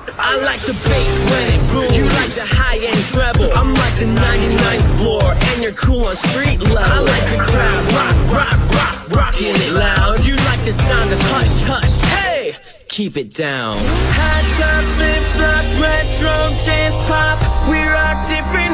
I like the bass when it booms. You like the high-end treble. I'm like the 99th floor, and you're cool on street level. I like the crowd rocking it loud. You like the sound of hush, hush. Hey, keep it down. Hot top, flip flops, retro, dance pop. We rock different